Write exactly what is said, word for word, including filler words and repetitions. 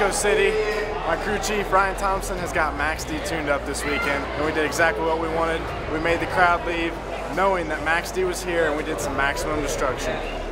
Mexico City. My crew chief, Ryan Thompson, has got Max D tuned up this weekend, and we did exactly what we wanted. We made the crowd leave knowing that Max D was here, and we did some maximum destruction.